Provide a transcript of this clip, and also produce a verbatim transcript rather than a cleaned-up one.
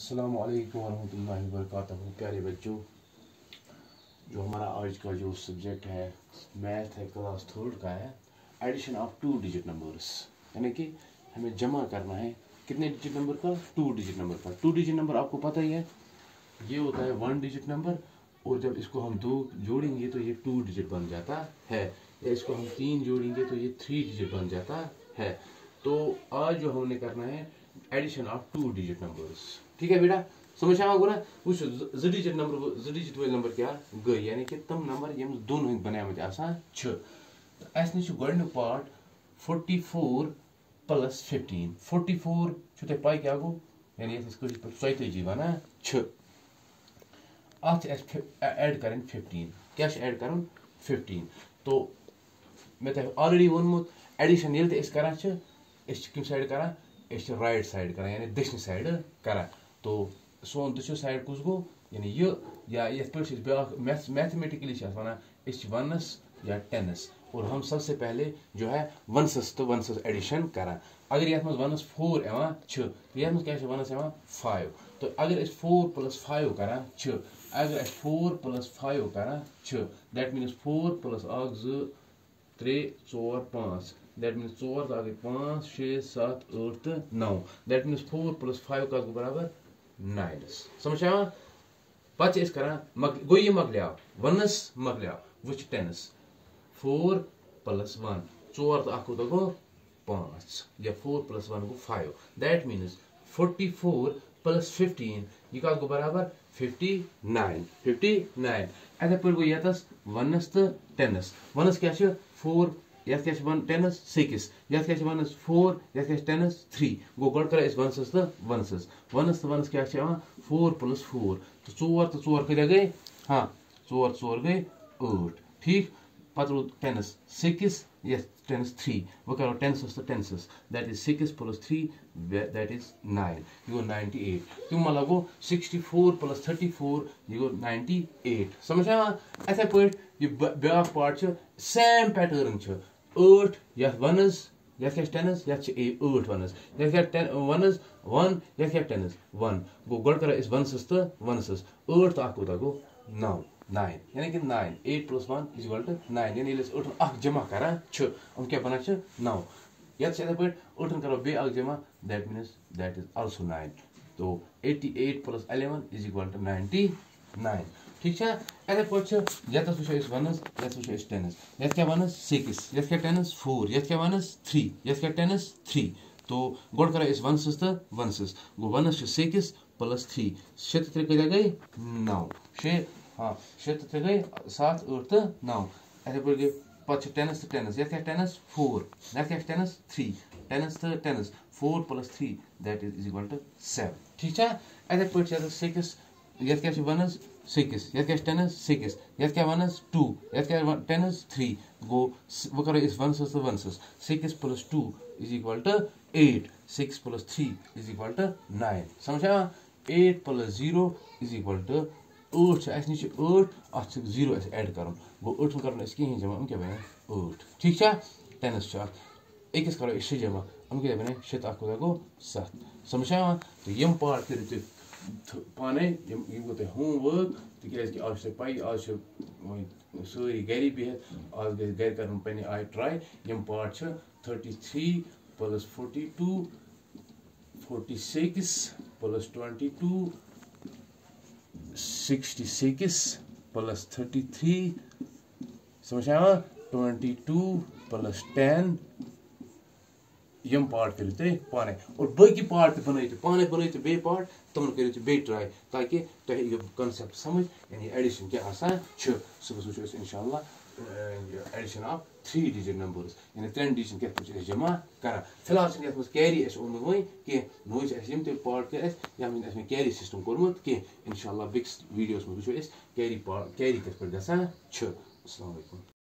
अस्सलाम वालेकुम वरहमतुल्लाहि वबरकातुहू। प्यारे बच्चों, जो हमारा आज का जो सब्जेक्ट है मैथ है, क्लास थर्ड का है, addition of two digit numbers, यानी कि हमें जमा करना है कितने डिजिट नंबर का, टू डिजिट नंबर का। टू डिजिट नंबर आपको पता ही है, ये होता है वन डिजिट नंबर, और जब इसको हम दो जोड़ेंगे तो ये टू डिजिट बन जाता है, या इसको हम तीन जोड़ेंगे तो ये थ्री डिजिट बन जाता है। तो आज जो हमने करना है addition of two digit numbers, ठीक है बेटा, समझ आवा गो ना। वो ज डिजिट नंबर ज डिजिट वाले नंबर क्या गई, यानी कि तम नंबर यम दोन हंद बनामत आसान छ। अस निश गोडनु part forty four plus fifteen. Forty four छु ते पाई क्या गो, यानी इस कड़ी पर चौतालीस बना छ। अत ऐड करें फिफ्टीन, क्या ऐड करें फिफ्टीन। तो मैं ते ऑलरेडी वोनमुत एडिशन येल ते इस करा छ, इस किम साइड करा, इस राइट साइड करा, यानी दक्षिण साइड करा। तो सोन दक्षिण साइड कुछ गो, यानी ये या ये पे ब्याक मैथमेटिकली वन इस वनस या टेनस, और हम सबसे पहले जो है वनसस तो वनसस एडिशन करा। अगर ये वनस फोर एवं छ, ये क्या वनस एवं फाइव, तो अगर इस फोर प्लस फाइव करा छ, अगर फोर प्लस फाइव करा छ, दैट मीन्स फोर प्लस आग ज त्रे चोर पांच, दैट मीन्स चोर तो आगे पांच छः सात आठ तो नौ, that means four plus five का बराबर नाइन। समझ आया? पच इस करा मक गो ये मकलिया वनस मकलिया वुच टेनस, फोर प्लस वन चोर तो आखो तो गो पांच, या फोर प्लस वन गो five, that means forty four plus fifteen ये का गो बराबर फिफ्टी नाइन। फिफ्टी नाइन अगर पे गो यतस वनस तो टेनस, वनस क्या छ फोर, यथ क्या वन टेनस सिक्स, यथ क्या वनस फोर, यथ क्या टेनस थ्री, गो गड कर इस वनसस तो वनसस, वनस तो वनस क्या छ फोर प्लस फोर, तो चोर तो चोर कदा गए, हाँ चोर चोर गए आठ, ठीक। पत्र टेनस सिक्स, यस टेनस थ्री, वो करो टेंसस तो टेंसस, that is six plus three, that is nine, यू गो नाइंटी एट। तुम मतलब गो sixty four plus thirty four, यू गो नाइंटी एट। समझ आया? ऐसे पे ये ब्याक पार्ट छ सेम पैटर्न छ, आठ यथ वनस, यथ क्या टेनस, यथ आठ वनस, यथ क्या वनस वन, यथ क्या टेनस वन, गो गड कर इस वनसस तो वनसस, आठ तो आको गो नौ, नाइन, यानी कि nine, eight plus one is equal to nine, यानी आठ अख जमा करा छ, हम क्या बना छ नौ। यथ से पे आठ करो बे अख जमा, that means that is also nine. तो eighty eight plus eleven is equal to ninety nine, ठीक है। ऐसे पे यथ वो इस वनस, यथ वो इस टेनस, यथ क्या वनस सिक्स, यथ क्या टेनस फोर, यथ क्या वनस थ्री, यथ क्या टेनस थ्री। तो गोड करा इस वनसस तो वनसस, गो वनस सिक्स प्लस थ्री, शत त्रे कदा गई नौ, शे हाँ शे त्रे गई सात आठ तो नौ। ऐसे पे गए पे टेनस तो टेनस, यथ क्या टेनस फोर, यथ क्या टेनस थ्री, टेनस तो tens four plus three, that is equal to seven, ठीक है। ऐसे पे सिक्स, यथ क्या वनस सिक्स, यथ क्या टेनस सिक्स, यथ क्या वनस टू, यथ क्या टेनस थ्री, गो वो करो इस वनसस तो वनसस, six plus two is equal to eight, six plus three is equal to nine. समझा? Eight plus zero is equal to आठ, अस निश आठ, अत जीरो ऐड कर, गो आठ कर कहीं जमा, हम क्या बने आठ, ठीक है। टेनस अकिस करो शे जमा, हम क्या बने शे तो गो सत। समझा? तो यम पार्ट कर पाने गो तुम होमवर्क, तक आज पाई आज सारी गरी बिहत, आज गई गर कर पे आय ट्राई। यम part thirty three plus forty two, forty six plus twenty two, sixty six plus thirty three, समझा? ट्वेंटी टू प्लस टेन, यम पार्ट करो पाने, और बाकी पार्ट बनो पाने बनो बे पार्ट, तुम करो बे ट्राई, ताकि तुम कॉन्सेप्ट समझ, यानी एडिशन क्या आसान सुबह वो इंशाल्लाह addition of three digit numbers, यानी त्रेन डिजिट क्या जमा करा। फिलहाल ये कैरी ओनमुत वही कह नो पार्ट कर कैरी सिस्टम कोर्मुत कह, इंशाल्लाह बिक्स वीडियोस में वो कैरी पार्ट कैरी कत पे गसान। अस्सलाम वालेकुम।